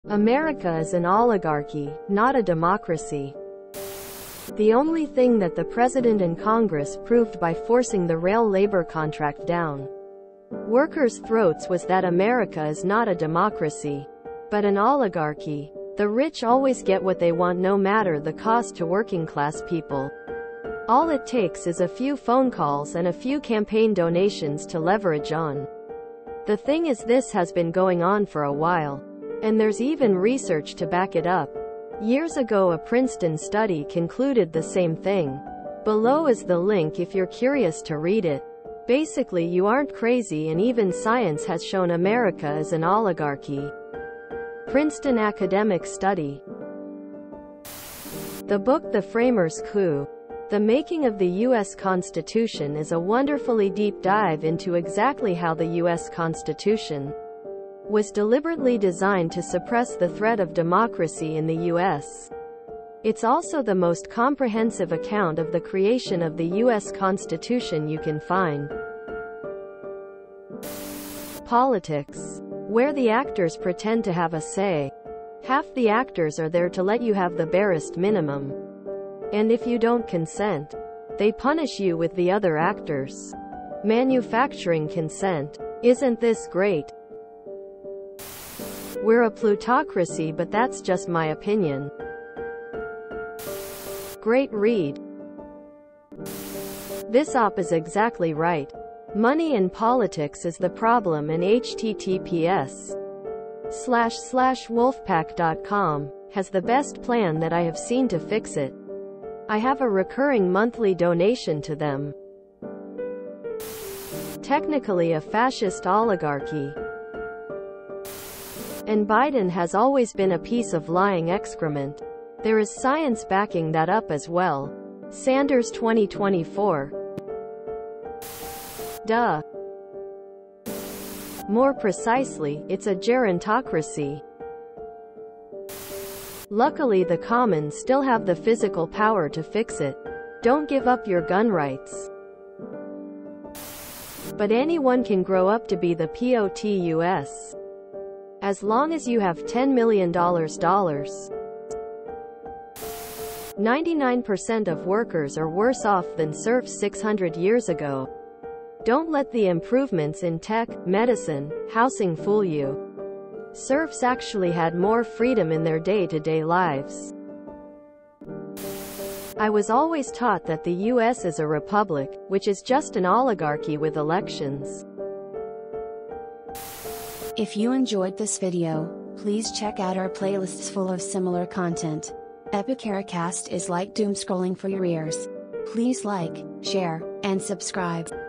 America is an oligarchy, not a democracy. The only thing that the President and Congress proved by forcing the rail labor contract down workers' throats was that America is not a democracy, but an oligarchy. The rich always get what they want no matter the cost to working-class people. All it takes is a few phone calls and a few campaign donations to leverage on. The thing is, this has been going on for a while. And there's even research to back it up. Years ago, a Princeton study concluded the same thing. Below is the link if you're curious to read it. Basically, you aren't crazy, and even science has shown America is an oligarchy. Princeton academic study. The book The Framers' Coup, The Making of the U.S. Constitution is a wonderfully deep dive into exactly how the U.S. Constitution was deliberately designed to suppress the threat of democracy in the U.S. It's also the most comprehensive account of the creation of the U.S. Constitution you can find. Politics, where the actors pretend to have a say. Half the actors are there to let you have the barest minimum. And if you don't consent, they punish you with the other actors. Manufacturing consent. Isn't this great? We're a plutocracy, but that's just my opinion. Great read. This op is exactly right. Money in politics is the problem, and https://wolfpack.com has the best plan that I have seen to fix it. I have a recurring monthly donation to them. Technically a fascist oligarchy. And Biden has always been a piece of lying excrement. There is science backing that up as well. Sanders 2024. Duh. More precisely, it's a gerontocracy. Luckily, the commons still have the physical power to fix it. Don't give up your gun rights. But anyone can grow up to be the POTUS. As long as you have $10 million. 99% of workers are worse off than serfs 600 years ago. Don't let the improvements in tech, medicine, housing fool you. Serfs actually had more freedom in their day-to-day lives. I was always taught that the US is a republic, which is just an oligarchy with elections. If you enjoyed this video, please check out our playlists full of similar content. Epicaricast is like doom scrolling for your ears. Please like, share, and subscribe.